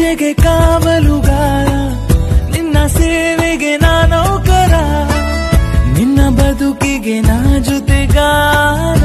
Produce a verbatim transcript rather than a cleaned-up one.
ಪೂಜೆಗೆ ಕಾವಲುಗಾರ, ನಿನ್ನ ಸೇವೆಗೆ ನಾ ನೌಕರ, ನಿನ್ನ ಬದುಕಿಗೆ ನಾ ಜೊತೆಗಾರ.